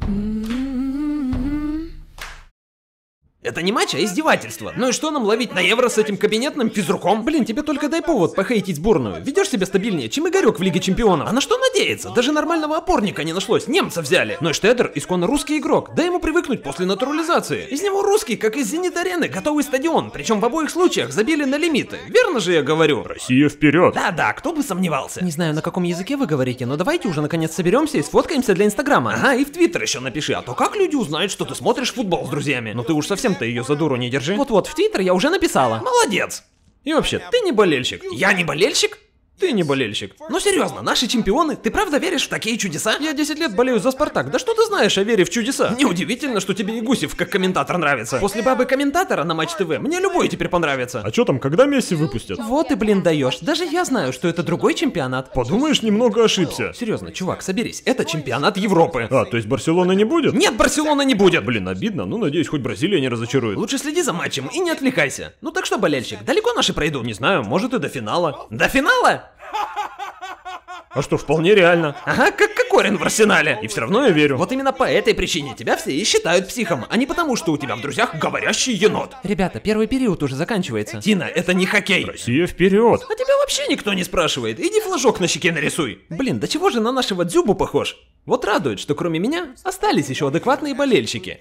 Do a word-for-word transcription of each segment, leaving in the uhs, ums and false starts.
Это не матч, а издевательство. Ну и что нам ловить на Евро с этим кабинетным физруком? Блин, тебе только дай повод похейтить сборную. Ведешь себя стабильнее, чем Игорек в Лиге Чемпионов. А на что надеяться? Даже нормального опорника не нашлось. Немца взяли. Но и Штедер исконно русский игрок. Дай ему привыкнуть после натурализации. Из него русский, как из Зенит-арены, готовый стадион. Причем в обоих случаях забили на лимиты. Верно же я говорю? Россия вперед! Да-да, кто бы сомневался. Не знаю, на каком языке вы говорите, но давайте уже наконец соберемся и сфоткаемся для Инстаграма. Ага, и в Твиттер еще напиши, а то как люди узнают, что ты смотришь футбол с друзьями? Ну ты уж совсем-то ее за дуру не держи. Вот-вот, в Твиттер я уже написала. Молодец. И вообще, ты не болельщик. Я не болельщик? Ты не болельщик. Ну серьезно, наши чемпионы, ты правда веришь в такие чудеса? Я десять лет болею за Спартак, да что ты знаешь о вере в чудеса? Неудивительно, что тебе и Гусев как комментатор нравится. После бабы-комментатора на Матч ТВ мне любой теперь понравится. А чё там, когда Месси выпустят? Вот и блин даешь. Даже я знаю, что это другой чемпионат. Подумаешь, немного ошибся. Серьезно, чувак, соберись, это чемпионат Европы. А, то есть Барселона не будет? Нет, Барселона не будет. Блин, обидно, ну надеюсь, хоть Бразилия не разочарует. Лучше следи за матчем и не отвлекайся. Ну так что, болельщик, далеко наши пройдут? Не знаю, может и до финала. До финала? А что, вполне реально. Ага, как Кокорин в Арсенале. И все равно я верю. Вот именно по этой причине тебя все и считают психом, а не потому, что у тебя в друзьях говорящий енот. Ребята, первый период уже заканчивается. Тина, это не хоккей. Россия вперед. А тебя вообще никто не спрашивает. Иди флажок на щеке нарисуй. Блин, да чего же на нашего Дзюбу похож? Вот радует, что кроме меня остались еще адекватные болельщики.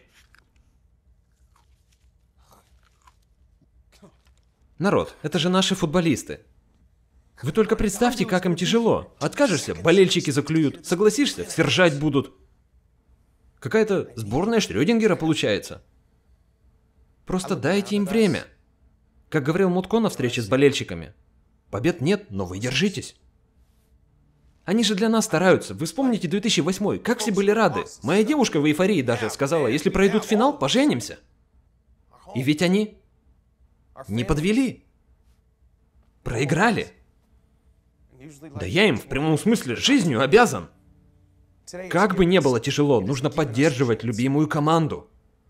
Народ, это же наши футболисты. Вы только представьте, как им тяжело. Откажешься, болельщики заклюют. Согласишься, все ржать будут. Какая-то сборная Шрёдингера получается. Просто дайте им время. Как говорил Мутко на встрече с болельщиками. Побед нет, но вы держитесь. Они же для нас стараются. Вы вспомните две тысячи восьмой, как все были рады. Моя девушка в эйфории даже сказала, если пройдут финал, поженимся. И ведь они не подвели. Проиграли. Да я им в прямом смысле жизнью обязан. Как бы не было тяжело, нужно поддерживать любимую команду.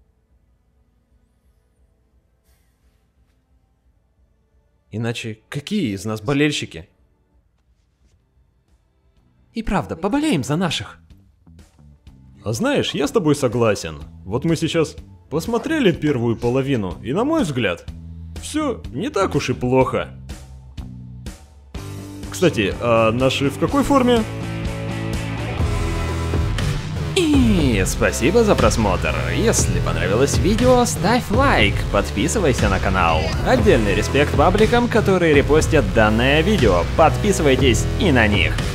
Иначе какие из нас болельщики? И правда, поболеем за наших. А знаешь, я с тобой согласен. Вот мы сейчас посмотрели первую половину, и на мой взгляд, все не так уж и плохо. Кстати, а наши в какой форме? И спасибо за просмотр. Если понравилось видео, ставь лайк, подписывайся на канал. Отдельный респект пабликам, которые репостят данное видео. Подписывайтесь и на них.